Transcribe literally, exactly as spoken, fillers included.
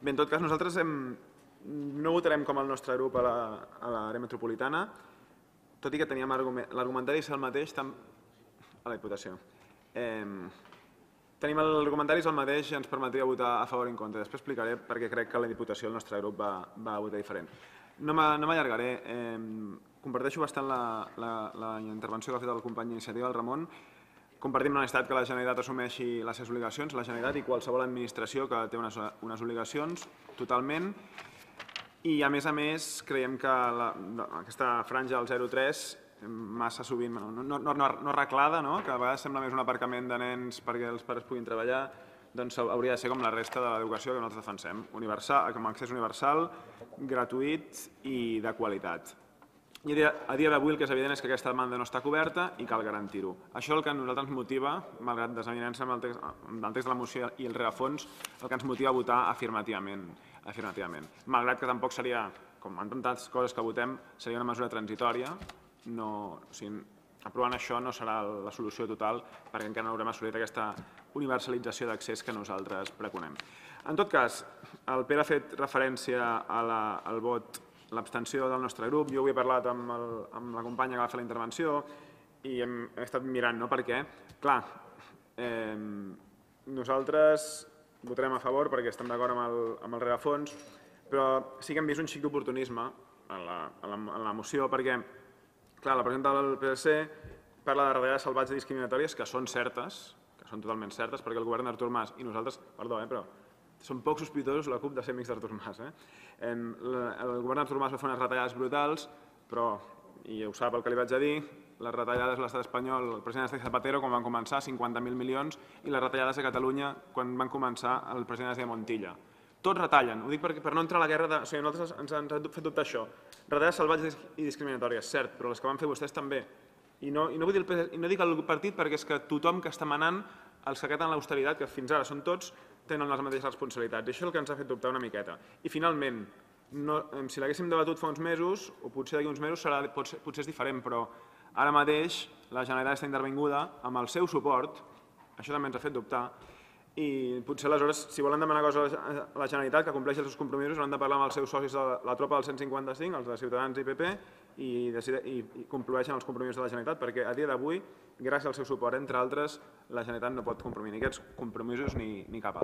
Bé, en tot cas, nosaltres no votarem com el nostre grup a l'àrea metropolitana, tot i que teníem l'argumentari és el mateix a la Diputació. Tenim l'argumentari és el mateix i ens permetria votar a favor i en contra. Després explicaré perquè crec que la Diputació el nostre grup va votar diferent. No m'allargaré. Comparteixo bastant la intervenció que ha fet el company d'iniciativa, el Ramon. Compartim la necessitat que la Generalitat assumeixi les seves obligacions, la Generalitat i qualsevol administració que té unes obligacions totalment. I, a més a més, creiem que aquesta franja del zero tres, massa sovint, no arreglada, que a vegades sembla més un aparcament de nens perquè els pares puguin treballar, doncs hauria de ser com la resta de l'educació que nosaltres defensem, com a accés universal, gratuït i de qualitat. I a dia d'avui el que és evident és que aquesta demanda no està coberta i cal garantir-ho. Això és el que a nosaltres ens motiva, malgrat desavinença amb el text de la moció i el rerefons, el que ens motiva a votar afirmativament. Malgrat que tampoc seria, com en tantes coses que votem, seria una mesura transitòria. Aprovant això no serà la solució total perquè encara no haurem assolit aquesta universalització d'accés que nosaltres preconem. En tot cas, el Pere ha fet referència al vot, l'abstenció del nostre grup. Jo avui he parlat amb la companya que va fer la intervenció i hem estat mirant per què. Clar, nosaltres votarem a favor perquè estem d'acord amb el rerefons, però sí que hem vist un xic d'oportunisme en la moció perquè, clar, la presidenta del P S C parla de retallades salvatges i discriminatòries que són certes, que són totalment certes, perquè el govern d'Artur Mas i nosaltres, perdó, però som poc sospitosos la CUP de ser amics d'Artur Mas. El govern d'Artur Mas va fer unes retallades brutals, però, i ho sap el que li vaig a dir, les retallades a l'estat espanyol, el president Zapatero, quan van començar, cinquanta mil milions, i les retallades a Catalunya, quan van començar, el president de Montilla. Tots retallen, ho dic per no entrar a la guerra de... O sigui, nosaltres ens han fet dubtar això. Retallades salvatges i discriminatòries, cert, però les que van fer vostès també. I no dic el partit perquè és que tothom que està manant els que acaten l'austeritat, que fins ara són tots, tenen les mateixes responsabilitats. I això és el que ens ha fet dubtar una miqueta. I finalment, si l'haguéssim debatut fa uns mesos, o potser d'aquí uns mesos potser és diferent, però ara mateix la Generalitat està intervinguda amb el seu suport, això també ens ha fet dubtar, i potser aleshores, si volen demanar coses a la Generalitat que compleixi els seus compromisos, hauran de parlar amb els seus socis de la tropa del cent cinquanta cinc, els de Ciutadans i P P, i compleixen els compromisos de la Generalitat, perquè a dia d'avui, gràcies al seu suport, entre altres, la Generalitat no pot complir ni aquests compromisos ni cap altre.